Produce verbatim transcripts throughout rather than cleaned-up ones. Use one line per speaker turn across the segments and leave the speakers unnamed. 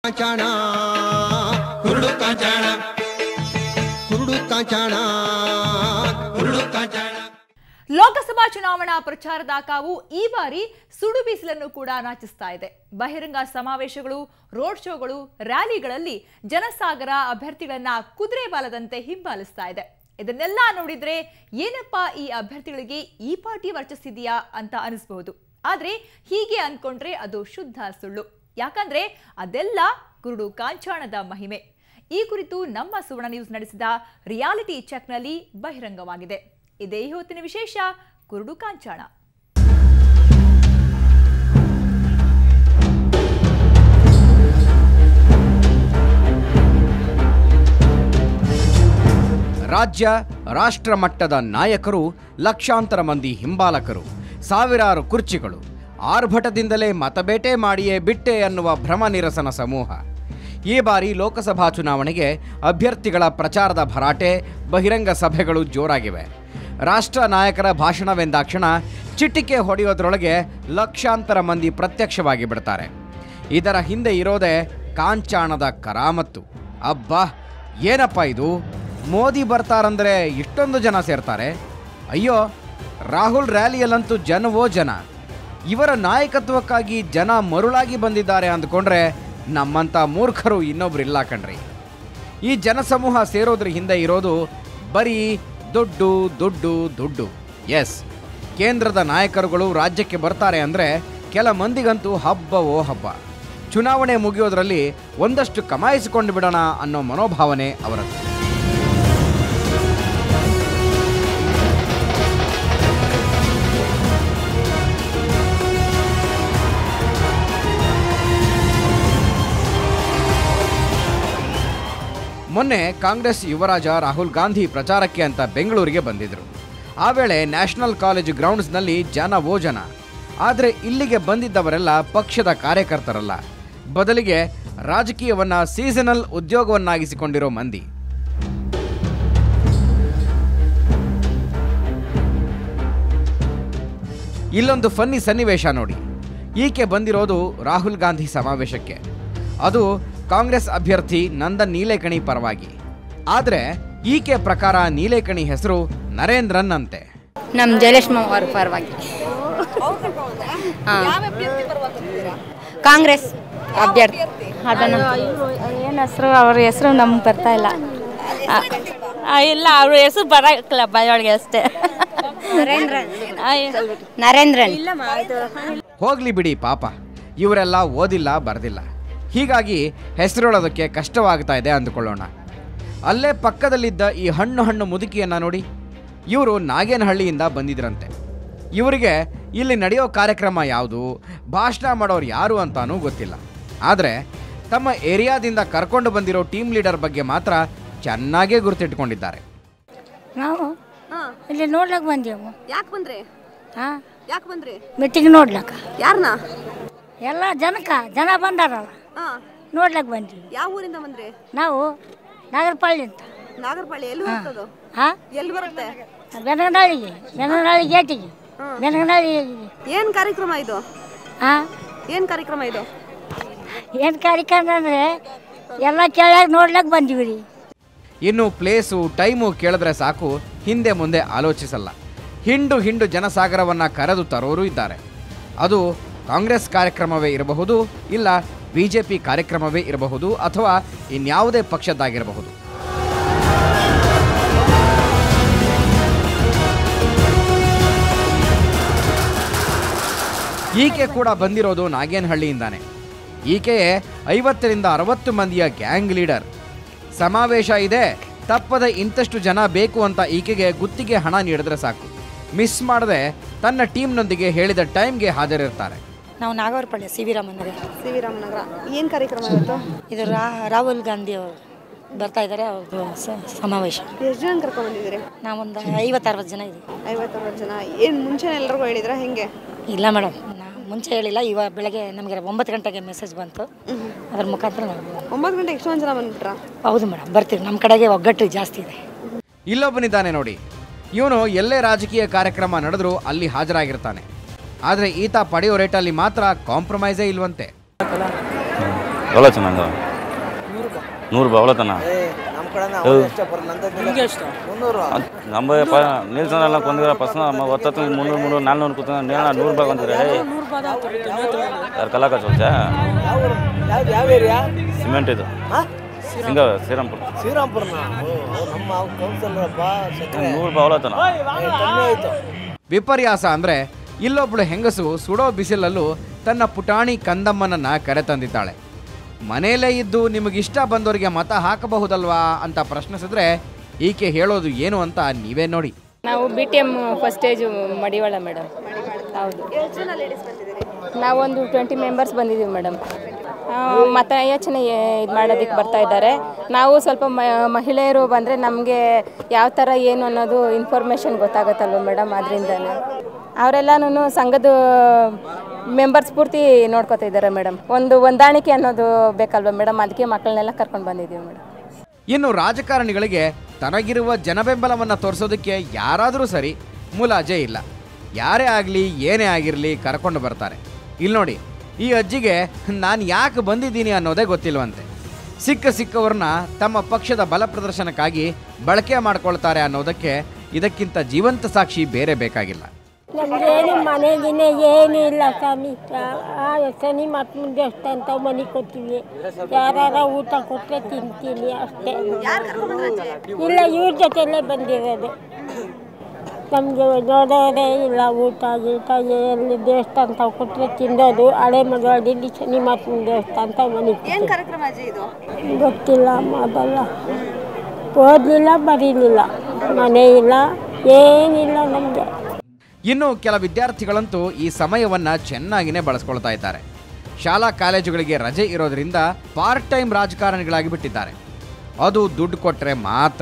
ಕಾಂಚಾಣ ಕುರುಡು ಕಾಂಚಾಣ ಕುರುಡು ಕಾಂಚಾಣ ಕುರುಡು ಕಾಂಚಾಣ.
ಲೋಕಸಭಾ ಚುನಾವಣಾ ಪ್ರಚಾರದ ಕಾವು ಈ ಬಾರಿ ಸುಡು ಬಿಸಿಲನ್ನು ಕೂಡ ನಾಚಿಸ್ತಾ ಇದೆ. ಬಹಿರಂಗ ಸಮಾವೇಶಗಳು, ರೋಡ್ ಶೋಗಳು, ರ್ಯಾಲಿಗಳಲ್ಲಿ ಜನಸಾಗರ ಅಭ್ಯರ್ಥಿಗಳನ್ನ ಕುದುರೆ ಬಾಲದಂತೆ ಹಿಂಬಾಲಿಸ್ತಾ ಇದೆ. ಇದನ್ನೆಲ್ಲ ನೋಡಿದ್ರೆ ಏನಪ್ಪಾ ಈ ಅಭ್ಯರ್ಥಿಗಳಿಗೆ ಈ ಪಾರ್ಟಿ ವರ್ಚಸ್ಸಿದೆಯಾ ಅಂತ ಅನಿಸಬಹುದು. ಆದ್ರೆ ಹೀಗೆ ಅನ್ಕೊಂಡ್ರೆ ಅದು ಶುದ್ಧ ಸುಳ್ಳು. ಯಾಕಂದ್ರೆ ಅದೆಲ್ಲ ಕುರುಡು ಕಾಂಚಾಣದ ಮಹಿಮೆ. ಈ ಕುರಿತು ನಮ್ಮ ಸುವರ್ಣ ನ್ಯೂಸ್ ನಡೆಸಿದ ರಿಯಾಲಿಟಿ ಚೆಕ್ನಲ್ಲಿ ಬಹಿರಂಗವಾಗಿದೆ. ಇದೇ ಹೊತ್ತಿನ ವಿಶೇಷ ಕುರುಡು ಕಾಂಚಾಣ.
ರಾಜ್ಯ ರಾಷ್ಟ್ರ ಮಟ್ಟದ ನಾಯಕರು, ಲಕ್ಷಾಂತರ ಮಂದಿ ಹಿಂಬಾಲಕರು, ಸಾವಿರಾರು ಕುರ್ಚಿಗಳು, ಆರ್ಭಟದಿಂದಲೇ ಮತಬೇಟೆ ಮಾಡಿಯೇ ಬಿಟ್ಟೆ ಅನ್ನುವ ಭ್ರಮ ನಿರಸನ ಸಮೂಹ. ಈ ಬಾರಿ ಲೋಕಸಭಾ ಚುನಾವಣೆಗೆ ಅಭ್ಯರ್ಥಿಗಳ ಪ್ರಚಾರದ ಭರಾಟೆ, ಬಹಿರಂಗ ಸಭೆಗಳು ಜೋರಾಗಿವೆ. ರಾಷ್ಟ್ರ ನಾಯಕರ ಭಾಷಣವೆಂದಾಕ್ಷಣ ಚಿಟಿಕೆ ಹೊಡೆಯೋದ್ರೊಳಗೆ ಲಕ್ಷಾಂತರ ಮಂದಿ ಪ್ರತ್ಯಕ್ಷವಾಗಿ ಬಿಡ್ತಾರೆ. ಇದರ ಹಿಂದೆ ಇರೋದೇ ಕಾಂಚಾಣದ ಕರಾಮತ್ತು. ಅಬ್ಬಾ, ಏನಪ್ಪ ಇದು? ಮೋದಿ ಬರ್ತಾರಂದ್ರೆ ಇಷ್ಟೊಂದು ಜನ ಸೇರ್ತಾರೆ. ಅಯ್ಯೋ, ರಾಹುಲ್ ರ್ಯಾಲಿಯಲ್ಲಂತೂ ಜನವೋ ಜನ. ಇವರ ನಾಯಕತ್ವಕ್ಕಾಗಿ ಜನ ಮರುಳಾಗಿ ಬಂದಿದ್ದಾರೆ ಅಂದ್ಕೊಂಡ್ರೆ ನಮ್ಮಂಥ ಮೂರ್ಖರು ಇನ್ನೊಬ್ರಿಲ್ಲ ಕಣ್ರಿ. ಈ ಜನಸಮೂಹ ಸೇರೋದ್ರ ಹಿಂದೆ ಇರೋದು ಬರೀ ದುಡ್ಡು ದುಡ್ಡು ದುಡ್ಡು. ಎಸ್, ಕೇಂದ್ರದ ನಾಯಕರುಗಳು ರಾಜ್ಯಕ್ಕೆ ಬರ್ತಾರೆ ಅಂದರೆ ಕೆಲ ಮಂದಿಗಂತೂ ಹಬ್ಬವೋ ಹಬ್ಬ. ಚುನಾವಣೆ ಮುಗಿಯೋದ್ರಲ್ಲಿ ಒಂದಷ್ಟು ಕಮಾಯಿಸಿಕೊಂಡು ಬಿಡೋಣ ಅನ್ನೋ ಮನೋಭಾವನೆ ಅವರದ್ದು. ಮೊನ್ನೆ ಕಾಂಗ್ರೆಸ್ ಯುವರಾಜ ರಾಹುಲ್ ಗಾಂಧಿ ಪ್ರಚಾರಕ್ಕೆ ಅಂತ ಬೆಂಗಳೂರಿಗೆ ಬಂದಿದ್ದರು. ಆ ವೇಳೆ ನ್ಯಾಷನಲ್ ಕಾಲೇಜು ಗ್ರೌಂಡ್ಸ್ನಲ್ಲಿ ಜನ ಓ ಜನ. ಆದರೆ ಇಲ್ಲಿಗೆ ಬಂದಿದ್ದವರೆಲ್ಲ ಪಕ್ಷದ ಕಾರ್ಯಕರ್ತರಲ್ಲ, ಬದಲಿಗೆ ರಾಜಕೀಯವನ್ನ ಸೀಸನಲ್ ಉದ್ಯೋಗವನ್ನಾಗಿಸಿಕೊಂಡಿರೋ ಮಂದಿ. ಇಲ್ಲೊಂದು ಫನ್ನಿ ಸನ್ನಿವೇಶ ನೋಡಿ. ಈಕೆ ಬಂದಿರೋದು ರಾಹುಲ್ ಗಾಂಧಿ ಸಮಾವೇಶಕ್ಕೆ. ಅದು ಕಾಂಗ್ರೆಸ್ ಅಭ್ಯರ್ಥಿ ನಂದನ್ ನೀಲೇಕಣಿ ಪರವಾಗಿ. ಆದರೆ ಈಕೆ ಪ್ರಕಾರ ನೀಲೇಕಣಿ ಹೆಸರು ನರೇಂದ್ರನ್ ಅಂತೆ.
ನಮ್ಮ ಜಯಲಕ್ಷ್ಮಿ ಅವರ ಪರವಾಗಿ. ಕಾಂಗ್ರೆಸ್ ಅಭ್ಯರ್ಥಿ.
ಏನು ಹೆಸರು? ಅವ್ರ ಹೆಸರು ನಮ್ಗೆ ಬರ್ತಾ ಇಲ್ಲ. ಇಲ್ಲ, ಅವ್ರ ಹೆಸರು ಬರಲ್ಲ ಬಾಯೊಳಗೆ ಅಷ್ಟೇ.
ನರೇಂದ್ರನ್ ನರೇಂದ್ರನ್
ಹೋಗ್ಲಿ ಬಿಡಿ ಪಾಪ, ಇವರೆಲ್ಲ ಓದಿಲ್ಲ ಬರೆದಿಲ್ಲ, ಹೀಗಾಗಿ ಹೆಸರೊಳೋದಕ್ಕೆ ಕಷ್ಟವಾಗ್ತಾ ಇದೆ ಅಂದುಕೊಳ್ಳೋಣ. ಅಲ್ಲೇ ಪಕ್ಕದಲ್ಲಿದ್ದ ಈ ಹಣ್ಣು ಹಣ್ಣು ಮುದುಕಿಯನ್ನ ನೋಡಿ. ಇವರು ನಾಗೇನಹಳ್ಳಿಯಿಂದ ಬಂದಿದ್ರಂತೆ. ಇವರಿಗೆ ಇಲ್ಲಿ ನಡೆಯೋ ಕಾರ್ಯಕ್ರಮ ಯಾವುದು, ಭಾಷಣ ಮಾಡೋರು ಯಾರು ಅಂತಾನೂ ಗೊತ್ತಿಲ್ಲ. ಆದರೆ ತಮ್ಮ ಏರಿಯಾದಿಂದ ಕರ್ಕೊಂಡು ಬಂದಿರೋ ಟೀಮ್ ಲೀಡರ್ ಬಗ್ಗೆ ಮಾತ್ರ ಚೆನ್ನಾಗೇ ಗುರುತಿಟ್ಕೊಂಡಿದ್ದಾರೆ.
ನಾವು ಇಲ್ಲಿ ನೋಡ್ಲಕ್ ಬಂದೇವು.
ಯಾಕೆ ಬಂದ್ರಿ?
ಹಾಂ,
ಯಾಕೆ ಬಂದ್ರಿ?
ಮೀಟಿಂಗ್ ನೋಡ್ಲಕ್ಕ.
ಯಾರನ್ನ?
ಎಲ್ಲ ಜನಕ್ಕ ಜನ ಬಂದಾರಲ್ಲ, ನೋಡ್ಲಕ್ ಬಂದ್ವಿ.
ಯಾವ ಊರಿಂದ ಬಂದ್ರಿ?
ನಾವು ನಾಗರಪಳ್ಳಿ ಅಂತ.
ನಾಗರಪಳ್ಳಿ ಎಲ್ಲಿ ಬರ್ತದ?
ಹಾಂ,
ಎಲ್ಲಿ ಬರುತ್ತೆ?
ಬೆನಗನಹಳ್ಳಿಗೆ, ಬೆನಗನಹಳ್ಳಿ ಗೇಟಿಗೆ, ಬೆನಗನಹಳ್ಳಿ.
ಏನ್ ಕಾರ್ಯಕ್ರಮ ಇದು?
ಹಾಂ,
ಏನ್ ಕಾರ್ಯಕ್ರಮ ಇದು?
ಏನು ಕಾರ್ಯಕ್ರಮ ಅಂದರೆ ಎಲ್ಲ ಕೇಳಾಗ ನೋಡ್ಲಕ್ ಬಂದೀವಿ ರೀ.
ಇನ್ನು ಪ್ಲೇಸು ಟೈಮು ಕೇಳಿದ್ರೆ ಸಾಕು, ಹಿಂದೆ ಮುಂದೆ ಆಲೋಚಿಸಲ್ಲ. ಹಿಂಡು ಹಿಂಡು ಜನಸಾಗರವನ್ನು ಕರೆದು ತರೋರು ಇದ್ದಾರೆ. ಅದು ಕಾಂಗ್ರೆಸ್ ಕಾರ್ಯಕ್ರಮವೇ ಇರಬಹುದು, ಇಲ್ಲ ಬಿ ಜೆ ಪಿ ಕಾರ್ಯಕ್ರಮವೇ ಇರಬಹುದು, ಅಥವಾ ಇನ್ಯಾವುದೇ ಪಕ್ಷದ್ದಾಗಿರಬಹುದು. ಈಕೆ ಕೂಡ ಬಂದಿರೋದು ನಾಗೇನಹಳ್ಳಿಯಿಂದಾನೆ. ಈಕೆಯೇ ಐವತ್ತರಿಂದ ಅರವತ್ತು ಮಂದಿಯ ಗ್ಯಾಂಗ್ ಲೀಡರ್. ಸಮಾವೇಶ ಇದೆ, ತಪ್ಪದ ಇಂತಷ್ಟು ಜನ ಬೇಕು ಅಂತ ಈಕೆಗೆ ಗುತ್ತಿಗೆ ಹಣ ನೀಡಿದ್ರೆ ಸಾಕು, ಮಿಸ್ ಮಾಡದೆ ತನ್ನ ಟೀಮ್ನೊಂದಿಗೆ ಹೇಳಿದ ಟೈಮ್ಗೆ ಹಾಜರಿರ್ತಾರೆ.
ನಾವು Nagavarapalli C V Ramanagara.
C V Ramanagara. ಏನು ಕಾರ್ಯಕ್ರಮ ಇವತ್ತು?
ಇದು ರಾ ರಾಹುಲ್ ಗಾಂಧಿ ಅವರು ಬರ್ತಾ ಇದ್ದಾರೆ, ಅವ್ರದ್ದು ಸಮಾವೇಶ.
ಎಷ್ಟು ಜನ ಕರ್ಕೊಂಡು ಬಂದಿದ್ದೀರಿ?
ನಾವೊಂದು ಐವತ್ತು ಅರವತ್ತು ಜನ ಇದ್ದೀವಿ.
ಐವತ್ತು ಅರವತ್ತು ಜನ. ಏನು ಮುಂಚೆ ಎಲ್ಲರಿಗೂ ಹೇಳಿದ್ರಾ ಹೆಂಗೆ?
ಇಲ್ಲ ಮೇಡಮ್, ನಾ ಮುಂಚೆ ಹೇಳಿಲ್ಲ. ಇವಾಗ ಬೆಳಗ್ಗೆ ನಮಗೆ ಒಂಬತ್ತು ಗಂಟೆಗೆ ಮೆಸೇಜ್ ಬಂತು, ಅದ್ರ ಮುಖಾಂತರ ನಾವು
ಒಂಬತ್ತು ಗಂಟೆ ಎಷ್ಟೊಂದು ಜನ ಬಂದ್ಬಿಟ್ರಾ?
ಹೌದು ಮೇಡಮ್, ಬರ್ತೀವಿ. ನಮ್ಮ ಕಡೆಗೆ ಒಗ್ಗಟ್ಟು ಜಾಸ್ತಿ ಇದೆ.
ಇಲ್ಲೊಬ್ಬನಿದ್ದಾನೆ ನೋಡಿ, ಇವನು ಎಲ್ಲೇ ರಾಜಕೀಯ ಕಾರ್ಯಕ್ರಮ ನಡೆದರೂ ಅಲ್ಲಿ ಹಾಜರಾಗಿರ್ತಾನೆ. ಆದರೆ ಈತ ಪಡೆಯೋ ರೇಟಲ್ಲಿ ಮಾತ್ರ ಕಾಂಪ್ರಮೈಸೇ ಇಲ್ವಂತೆ.
ಅವಳ ಚೆನ್ನಾಗ ನೂರು ರೂಪಾಯಿ ಅವಳತನ ನಮ್ಮ ನಿಲ್ಸಲ್ಲ ಕೊಂದಿರ ಪರ್ಸನ ಒತ್ತತ್ತು ಮುನ್ನೂರು ಮುನ್ನೂರು ನಾಲ್ನೂರು ಕೂತ ನೂರು ರೂಪಾಯಿ ಕೊಂದಿರ ಯಾರು ಕಲಾಕ ಚೋಲ್ಸ ಸಿಮೆಂಟ್ ಇದು ಸಿಂಗ ಶ್ರೀರಾಮ್ಪುರ
ಶ್ರೀರಾಮ್ಪುರ
ನೂರು ರೂಪಾಯಿ ಅವಳತನ.
ವಿಪರ್ಯಾಸ ಅಂದ್ರೆ ಇಲ್ಲೊಬ್ಳು ಹೆಂಗಸು ಸುಡೋ ಬಿಸಿಲಲ್ಲೂ ತನ್ನ ಪುಟಾಣಿ ಕಂದಮ್ಮನನ್ನ ಕರೆತಂದಿದ್ದಾಳೆ. ಮನೆಯಲ್ಲೇ ಇದ್ದು ನಿಮಗಿಷ್ಟ ಬಂದವರಿಗೆ ಮತ ಹಾಕಬಹುದಲ್ವಾ ಅಂತ ಪ್ರಶ್ನಿಸಿದ್ರೆ ಈಕೆ ಹೇಳೋದು ಏನು ಅಂತ ನೀವೇ ನೋಡಿ.
ನಾವು B T M first stage Madiwala madam. ಹೌದು, ನಾವೊಂದು ಟ್ವೆಂಟಿ ಮೆಂಬರ್ಸ್ ಬಂದಿದ್ದೀವಿ ಮೇಡಮ್. ಮತ ಯಾಚನೆ ಇದು ಮಾಡೋದಕ್ಕೆ ಬರ್ತಾ ಇದ್ದಾರೆ. ನಾವು ಸ್ವಲ್ಪ ಮಹಿಳೆಯರು ಬಂದರೆ ನಮಗೆ ಯಾವ ಥರ ಏನು ಅನ್ನೋದು ಇನ್ಫಾರ್ಮೇಷನ್ ಗೊತ್ತಾಗುತ್ತಲ್ವ ಮೇಡಮ್. ಅದರಿಂದನೇ ಅವರೆಲ್ಲನೂ ಸಂಘದ ಮೆಂಬರ್ಸ್ ಪೂರ್ತಿ ನೋಡ್ಕೊತಾ ಇದ್ದಾರೆ ಮೇಡಮ್. ಒಂದು ಹೊಂದಾಣಿಕೆ ಅನ್ನೋದು ಬೇಕಲ್ವ ಮೇಡಮ್, ಅದಕ್ಕೆ ಮಕ್ಕಳನ್ನೆಲ್ಲ ಕರ್ಕೊಂಡು ಬಂದಿದ್ದೀವಿ ಮೇಡಮ್.
ಇನ್ನು ರಾಜಕಾರಣಿಗಳಿಗೆ ತನಗಿರುವ ಜನಬೆಂಬಲವನ್ನು ತೋರಿಸೋದಕ್ಕೆ ಯಾರಾದರೂ ಸರಿ ಮುಲಾಜೆ ಇಲ್ಲ. ಯಾರೇ ಆಗಲಿ ಏನೇ ಆಗಿರಲಿ ಕರ್ಕೊಂಡು ಬರ್ತಾರೆ. ಇಲ್ಲಿ ನೋಡಿ, ಈ ಅಜ್ಜಿಗೆ ನಾನು ಯಾಕೆ ಬಂದಿದ್ದೀನಿ ಅನ್ನೋದೇ ಗೊತ್ತಿಲ್ವಂತೆ. ಸಿಕ್ಕ ಸಿಕ್ಕವ್ರನ್ನ ತಮ್ಮ ಪಕ್ಷದ ಬಲ ಪ್ರದರ್ಶನಕ್ಕಾಗಿ ಬಳಕೆ ಮಾಡ್ಕೊಳ್ತಾರೆ ಅನ್ನೋದಕ್ಕೆ ಇದಕ್ಕಿಂತ ಜೀವಂತ ಸಾಕ್ಷಿ ಬೇರೆ ಬೇಕಾಗಿಲ್ಲ.
ನಮಗೇನು ಮನೆಗಿನ ಏನೂ ಇಲ್ಲ ಸ್ವಾಮಿ. ಆ ಶನಿ ಮಕ್ಕಳು ದೇವಸ್ಥಾನ ಅಂತ ಮನೆ ಕೊಡ್ತೀವಿ. ಯಾರ ಊಟ ಕೊಟ್ಟರೆ ತಿಂತೀನಿ ಅಷ್ಟೇ. ಇಲ್ಲ, ಇವ್ರ ಜೊತೆಯಲ್ಲೇ ಬಂದಿರೋದು. ನಮಗೆ ನೋಡೋದೇ ಇಲ್ಲ. ಊಟ ಗೀಟ ಎಲ್ಲಿ ದೇವಸ್ಥಾನ ತಾವು ಕೊಟ್ಟರೆ ತಿನ್ನೋದು. ಹಳೆ ಮಗಡಿ ಶನಿ ಮಕ್ಕಳು ದೇವಸ್ಥಾನ ಅಂತ ಮನೆ ಗೊತ್ತಿಲ್ಲ. ಅದಲ್ಲ ಓದಲಿಲ್ಲ, ಬರೀಲಿಲ್ಲ, ಮನೆ ಇಲ್ಲ, ಏನಿಲ್ಲ ನಮಗೆ.
ಇನ್ನು ಕೆಲ ವಿದ್ಯಾರ್ಥಿಗಳಂತೂ ಈ ಸಮಯವನ್ನ ಚೆನ್ನಾಗಿನೇ ಬಳಸ್ಕೊಳ್ತಾ ಇದ್ದಾರೆ. ಶಾಲಾ ಕಾಲೇಜುಗಳಿಗೆ ರಜೆ ಇರೋದ್ರಿಂದ ಪಾರ್ಟ್ ಟೈಮ್ ರಾಜಕಾರಣಿಗಳಾಗಿ ಬಿಟ್ಟಿದ್ದಾರೆ. ಅದು ದುಡ್ಡು ಕೊಟ್ಟರೆ ಮಾತ್ರ.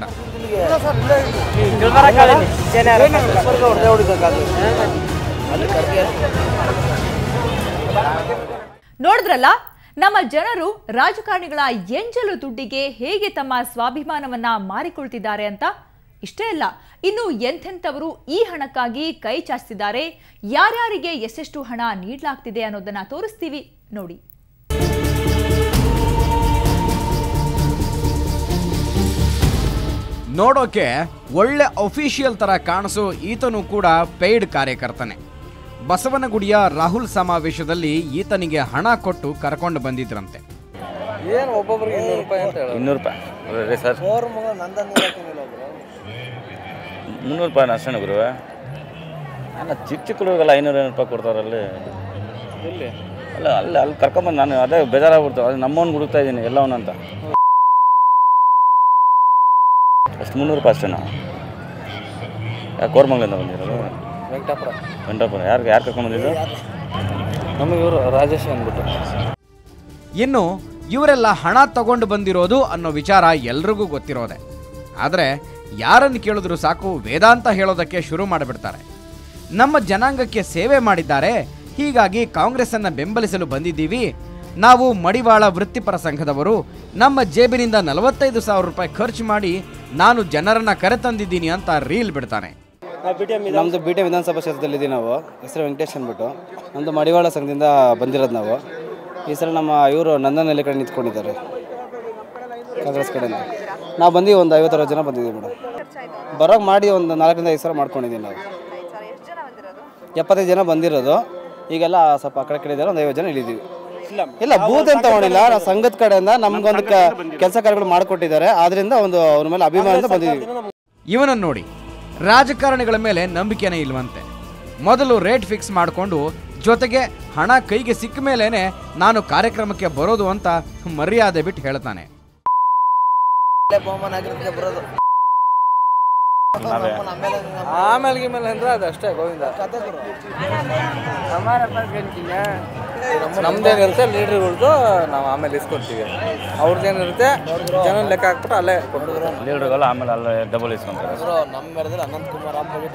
ನೋಡಿದ್ರಲ್ಲ, ನಮ್ಮ ಜನರು ರಾಜಕಾರಣಿಗಳ ಎಂಜಲು ದುಡ್ಡಿಗೆ ಹೇಗೆ ತಮ್ಮ ಸ್ವಾಭಿಮಾನವನ್ನ ಮಾರಿಕೊಳ್ತಿದ್ದಾರೆ ಅಂತ. ಇಷ್ಟೇ ಅಲ್ಲ, ಇನ್ನು ಎಂಥೆಂಥವರು ಈ ಹಣಕ್ಕಾಗಿ ಕೈ ಚಾಚಿಸಿದ್ದಾರೆ, ಯಾರ್ಯಾರಿಗೆ ಎಷ್ಟೆಷ್ಟು ಹಣ ನೀಡಲಾಗ್ತಿದೆ ಅನ್ನೋದನ್ನ ತೋರಿಸ್ತೀವಿ ನೋಡಿ.
ನೋಡೋಕೆ ಒಳ್ಳೆ ಅಫಿಷಿಯಲ್ ತರ ಕಾಣಿಸೋ ಈತನು ಕೂಡ ಪೇಯ್ಡ್ ಕಾರ್ಯಕರ್ತನೆ. ಬಸವನಗುಡಿಯ ರಾಹುಲ್ ಸಮಾವೇಶದಲ್ಲಿ ಈತನಿಗೆ ಹಣ ಕೊಟ್ಟು ಕರ್ಕೊಂಡು ಬಂದಿದ್ರಂತೆ.
ಏನು ಒಬ್ಬೊಬ್ಬರಿಗೆ ಇನ್ನೂರು ರೂಪಾಯಿ ಅಂತ ಹೇಳಿ.
ಇನ್ನೂರು ರೂಪಾಯಿ ಸರ್, ಮುನ್ನೂರು ರೂಪಾಯಿ ಅಷ್ಟೇ ಗುರು. ಅಲ್ಲ, ಚಿಕ್ಕ ಚಿಕ್ಕ ಹುಡುಗಲ್ಲ ಐನೂರು ಐನೂರು ರೂಪಾಯಿ ಕೊಡ್ತಾರಲ್ಲಿ. ಇಲ್ಲಿ ಅಲ್ಲ ಅಲ್ಲಿ ಅಲ್ಲಿ ಕರ್ಕೊಂಬಂದು ನಾನು ಅದೇ ಬೇಜಾರಾಗ್ಬಿಡ್ತು. ಅದು ನಮ್ಮವ್ನು ಹುಡುಕ್ತಾ ಇದ್ದೀನಿ ಎಲ್ಲವನ್ನಂತ. ಅಷ್ಟು ಮುನ್ನೂರು ರೂಪಾಯಿ ಅಷ್ಟೇನಾ? ಯಾಕೆ ಕೋರ್ಮಂಗ್ಲಿಂದ ಬಂದಿರೋದು?
ವೆಂಕಟಾಪುರ.
ವೆಂಕಟಾಪುರ. ಯಾರು ಯಾರು ಕರ್ಕೊಂಡ್ಬಂದಿದ್ದು?
ನಮಗೆ ಇವರು ರಾಜೇಶ್ ಅಂದ್ಬಿಟ್ಟು.
ಇನ್ನು ಇವರೆಲ್ಲ ಹಣ ತಗೊಂಡು ಬಂದಿರೋದು ಅನ್ನೋ ವಿಚಾರ ಎಲ್ರಿಗೂ ಗೊತ್ತಿರೋದೆ. ಆದರೆ ಯಾರನ್ನು ಕೇಳಿದ್ರು ಸಾಕು ವೇದಾಂತ ಹೇಳೋದಕ್ಕೆ ಶುರು ಮಾಡಿಬಿಡ್ತಾರೆ. ನಮ್ಮ ಜನಾಂಗಕ್ಕೆ ಸೇವೆ ಮಾಡಿದ್ದಾರೆ, ಹೀಗಾಗಿ ಕಾಂಗ್ರೆಸ್ಸನ್ನು ಬೆಂಬಲಿಸಲು ಬಂದಿದ್ದೀವಿ. ನಾವು ಮಡಿವಾಳ ವೃತ್ತಿಪರ ಸಂಘದವರು, ನಮ್ಮ ಜೇಬಿನಿಂದ ನಲವತ್ತೈದು ಸಾವಿರ ರೂಪಾಯಿ ಖರ್ಚು ಮಾಡಿ ನಾನು ಜನರನ್ನ ಕರೆತಂದಿದ್ದೀನಿ ಅಂತ ರೀಲ್ ಬಿಡ್ತಾನೆ.
ನಮ್ಮದು ಬಿ ಟಿ ಎಂ ವಿಧಾನಸಭಾ ಕ್ಷೇತ್ರದಲ್ಲಿದ್ದೀವಿ. ನಾವು ಹೆಸರು ವೆಂಕಟೇಶ್ ಅಂದ್ಬಿಟ್ಟು. ನಮ್ಮದು ಮಡಿವಾಳ ಸಂಘದಿಂದ ಬಂದಿರೋದು ನಾವು. ಈ ಸಲ ನಮ್ಮ ಇವರು ನಂದನಲ್ಲಿ ಕಡೆ ನಿಂತ್ಕೊಂಡಿದ್ದಾರೆ ಕಾಂಗ್ರೆಸ್ ಕಡೆಯಿಂದ. ನಾವು ಬಂದು ಒಂದು ಐವತ್ತರವತ್ತು ಜನ ಬಂದಿದ್ದೀವಿ ಮೇಡಮ್. ಬರೋಕೆ ಮಾಡಿ ಒಂದು ನಾಲ್ಕರಿಂದ ಐದು ಸಾವಿರ ಮಾಡ್ಕೊಂಡಿದ್ದೀವಿ ನಾವು. ಎಪ್ಪತ್ತೈದು ಜನ ಬಂದಿರೋದು. ಈಗೆಲ್ಲ ಸ್ವಲ್ಪ ಆ ಕಡೆ ಕಡೆ ಇದ್ದಾರೆ, ಒಂದು ಐವತ್ತು ಜನ ಇಳಿದೀವಿ. ಇಲ್ಲ, ಬೂತ್ ಏನು ತಗೊಂಡಿಲ್ಲ. ನಾವು ಸಂಘದ ಕಡೆಯಿಂದ ನಮ್ಗೊಂದು ಕೆಲಸ ಕಾರ್ಯಗಳು ಮಾಡಿಕೊಟ್ಟಿದ್ದಾರೆ. ಆದ್ರಿಂದ ಒಂದು ಅವ್ರ ಮೇಲೆ ಅಭಿಮಾನದಿಂದ ಬಂದಿದ್ದೀವಿ.
ಇವನನ್ನು ನೋಡಿ, ರಾಜಕಾರಣಿಗಳ ಮೇಲೆ ನಂಬಿಕೆನೇ ಇಲ್ವಂತೆ. ಮೊದಲು ರೇಟ್ ಫಿಕ್ಸ್ ಮಾಡಿಕೊಂಡು ಜೊತೆಗೆ ಹಣ ಕೈಗೆ ಸಿಕ್ಕ ಮೇಲೇನೆ ನಾನು ಕಾರ್ಯಕ್ರಮಕ್ಕೆ ಬರೋದು ಅಂತ ಮರ್ಯಾದೆ ಬಿಟ್ಟು ಹೇಳ್ತಾನೆ.
ಆಮೇಲೆ ಗಿಮೇಲೆ ಅಂದ್ರೆ ಅದಷ್ಟೇ ಗೋವಿಂದ. ನಮ್ದೇನಿರುತ್ತೆ ಲೀಡ್ರ್ಗಳ್ದು ನಾವು ಆಮೇಲೆ ಇಸ್ಕೊಡ್ತೀವಿ. ಅವ್ರದ್ದೇನಿರುತ್ತೆ ಜನ ಲೆಕ್ಕ ಹಾಕ್ಬಿಟ್ಟು ಅಲ್ಲೇ ಕೊಟ್ಟರು
ಲೀಡ್ರ್ಗಲ್ಲ, ಆಮೇಲೆ ಅಲ್ಲೇ ಡಬಲ್ ಇಸ್ಕೊಂತಾರೆ.
ನಮ್ಮ ಮೇಡದಲ್ಲಿ ಅನಂತ್ ಕುಮಾರ್ ಅಂಬ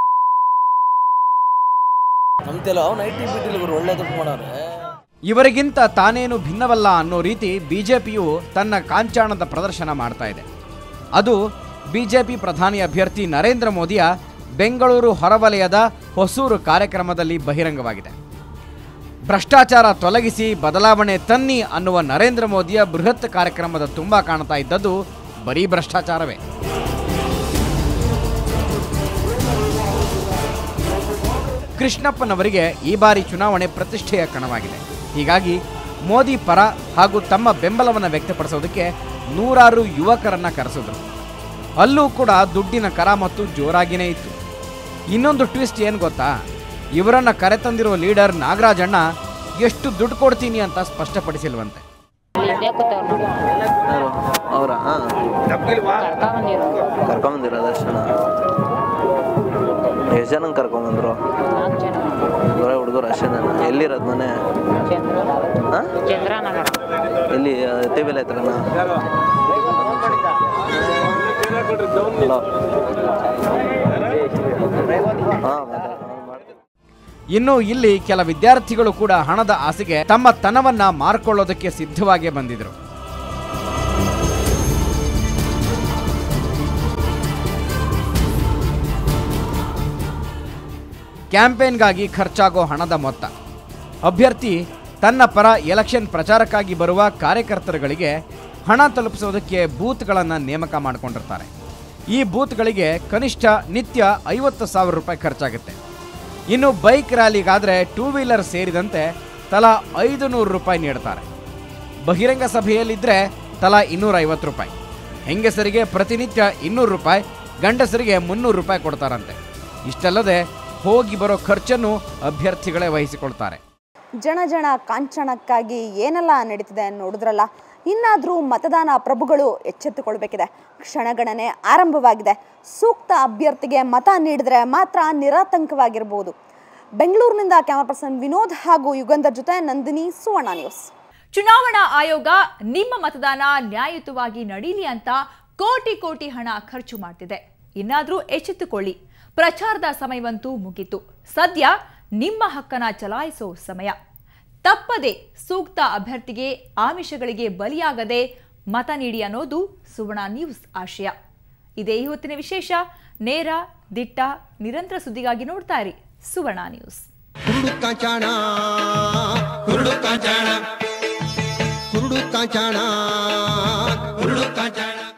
ನಮ್ದೆಲ್ಲ ಅವ್ನು ಐ ಟಿ ಬಿ ಟಿಲಿ ಒಳ್ಳೆ ದುಡ್ಡು ಮಾಡೋರೆ.
ಇವರಿಗಿಂತ ತಾನೇನು ಭಿನ್ನವಲ್ಲ ಅನ್ನೋ ರೀತಿ ಬಿಜೆಪಿಯು ತನ್ನ ಕಾಂಚಾಣದ ಪ್ರದರ್ಶನ ಮಾಡ್ತಾ ಇದೆ. ಅದು ಬಿಜೆಪಿ ಪ್ರಧಾನಿ ಅಭ್ಯರ್ಥಿ ನರೇಂದ್ರ ಮೋದಿಯ ಬೆಂಗಳೂರು ಹೊರವಲಯದ ಹೊಸೂರು ಕಾರ್ಯಕ್ರಮದಲ್ಲಿ ಬಹಿರಂಗವಾಗಿದೆ. ಭ್ರಷ್ಟಾಚಾರ ತೊಲಗಿಸಿ ಬದಲಾವಣೆ ತನ್ನಿ ಅನ್ನುವ ನರೇಂದ್ರ ಮೋದಿಯ ಬೃಹತ್ ಕಾರ್ಯಕ್ರಮದ ತುಂಬ ಕಾಣ್ತಾ ಇದ್ದದ್ದು ಬರೀ ಭ್ರಷ್ಟಾಚಾರವೇ. ಕೃಷ್ಣಪ್ಪನವರಿಗೆ ಈ ಬಾರಿ ಚುನಾವಣೆ ಪ್ರತಿಷ್ಠೆಯ ಕಣವಾಗಿದೆ. ಹೀಗಾಗಿ ಮೋದಿ ಪರ ಹಾಗೂ ತಮ್ಮ ಬೆಂಬಲವನ್ನು ವ್ಯಕ್ತಪಡಿಸೋದಕ್ಕೆ ನೂರಾರು ಯುವಕರನ್ನ ಕರೆಸಿದ್ರು. ಅಲ್ಲೂ ಕೂಡ ದುಡ್ಡಿನ ಕರಾಮತ್ತು ಜೋರಾಗಿಯೇ ಇತ್ತು. ಇನ್ನೊಂದು ಟ್ವಿಸ್ಟ್ ಏನು ಗೊತ್ತಾ, ಇವರನ್ನ ಕರೆತಂದಿರೋ ಲೀಡರ್ ನಾಗರಾಜಣ್ಣ ಎಷ್ಟು ದುಡ್ಡು ಕೊಡ್ತೀನಿ ಅಂತ ಸ್ಪಷ್ಟಪಡಿಸಿಲ್ವಂತೆ.
ಅವರ ಕರ್ಕೊಂಬಂದಿರೋದು ಅಷ್ಟು ಜನ. ಎಷ್ಟು ಜನ ಕರ್ಕೊಂಬಂದ್ರು? ಬರೋ ಹುಡುಗರು ಅಷ್ಟೇ. ನಾನು ಎಲ್ಲಿರೋದು ಮನೆ? ಎಲ್ಲಿ ತೇಬೆಲೆ ಹತ್ರನಾ? ಹಲೋ ಹಾಂ.
ಇನ್ನು ಇಲ್ಲಿ ಕೆಲ ವಿದ್ಯಾರ್ಥಿಗಳು ಕೂಡ ಹಣದ ಆಸೆಗೆ ತಮ್ಮ ತನವನ್ನ ಮಾರ್ಕೊಳ್ಳೋದಕ್ಕೆ ಸಿದ್ಧವಾಗಿ ಬಂದಿದ್ರು. ಕ್ಯಾಂಪೇನ್ಗಾಗಿ ಖರ್ಚಾಗೋ ಹಣದ ಮೊತ್ತ. ಅಭ್ಯರ್ಥಿ ತನ್ನ ಪರ ಎಲೆಕ್ಷನ್ ಪ್ರಚಾರಕ್ಕಾಗಿ ಬರುವ ಕಾರ್ಯಕರ್ತರುಗಳಿಗೆ ಹಣ ತಲುಪಿಸೋದಕ್ಕೆ ಬೂತ್ಗಳನ್ನು ನೇಮಕ ಮಾಡಿಕೊಂಡಿರ್ತಾರೆ. ಈ ಬೂತ್ಗಳಿಗೆ ಕನಿಷ್ಠ ನಿತ್ಯ ಐವತ್ತು ಸಾವಿರ ರೂಪಾಯಿ ಖರ್ಚಾಗುತ್ತೆ. ಇನ್ನು ಬೈಕ್ ರ್ಯಾಲಿಗಾದರೆ ಟೂ ವೀಲರ್ ಸೇರಿದಂತೆ ತಲಾ ಐದು ನೂರು ರೂಪಾಯಿ ನೀಡ್ತಾರೆ. ಬಹಿರಂಗ ಸಭೆಯಲ್ಲಿದ್ದರೆ ತಲಾ ಇನ್ನೂರ ಐವತ್ತು ರೂಪಾಯಿ. ಹೆಂಗಸರಿಗೆ ಪ್ರತಿನಿತ್ಯ ಇನ್ನೂರು ರೂಪಾಯಿ, ಗಂಡಸರಿಗೆ ಮುನ್ನೂರು ರೂಪಾಯಿ ಕೊಡ್ತಾರಂತೆ. ಇಷ್ಟಲ್ಲದೆ ಹೋಗಿ ಬರೋ ಖರ್ಚನ್ನು ಅಭ್ಯರ್ಥಿಗಳೇ ವಹಿಸಿಕೊಳ್ತಾರೆ.
ಜನ ಜನ ಕಾಂಚನಕ್ಕಾಗಿ ಏನೆಲ್ಲ ನಡೀತಿದೆ ನೋಡಿದ್ರಲ್ಲ. ಇನ್ನಾದರೂ ಮತದಾನ ಪ್ರಭುಗಳು ಎಚ್ಚೆತ್ತುಕೊಳ್ಬೇಕಿದೆ. ಕ್ಷಣಗಣನೆ ಆರಂಭವಾಗಿದೆ. ಸೂಕ್ತ ಅಭ್ಯರ್ಥಿಗೆ ಮತ ನೀಡಿದರೆ ಮಾತ್ರ ನಿರಾತಂಕವಾಗಿರಬಹುದು. ಬೆಂಗಳೂರಿನಿಂದ ಕ್ಯಾಮರಾ ಪರ್ಸನ್ ವಿನೋದ್ ಹಾಗೂ ಯುಗಂಧರ್ ಜೊತೆ ನಂದಿನಿ, ಸುವರ್ಣ ನ್ಯೂಸ್.
ಚುನಾವಣಾ ಆಯೋಗ ನಿಮ್ಮ ಮತದಾನ ನ್ಯಾಯಯುತವಾಗಿ ನಡೀಲಿ ಅಂತ ಕೋಟಿ ಕೋಟಿ ಹಣ ಖರ್ಚು ಮಾಡ್ತಿದೆ. ಇನ್ನಾದರೂ ಎಚ್ಚೆತ್ತುಕೊಳ್ಳಿ. ಪ್ರಚಾರದ ಸಮಯವಂತೂ ಮುಗಿತು. ಸದ್ಯ ನಿಮ್ಮ ಹಕ್ಕನ್ನ ಚಲಾಯಿಸೋ ಸಮಯ. ತಪ್ಪದೆ ಸೂಕ್ತ ಅಭ್ಯರ್ಥಿಗೆ ಆಮಿಷಗಳಿಗೆ ಬಲಿಯಾಗದೆ ಮತ ನೀಡಿ ಅನ್ನೋದು ಸುವರ್ಣ ನ್ಯೂಸ್ ಆಶಯ. ಇದೇ ಇವತ್ತಿನ ವಿಶೇಷ. ನೇರ, ದಿಟ್ಟ, ನಿರಂತರ ಸುದ್ದಿಗಾಗಿ ನೋಡ್ತಾ ಇರಿ ಸುವರ್ಣ ನ್ಯೂಸ್.
ಕುರುಡು ಕಾಂಚಾಣ ಕುರುಡು ಕಾಂಚಾಣ ಕುರುಡು ಕಾಂಚಾಣ ಕುರುಡು ಕಾಂಚಾಣ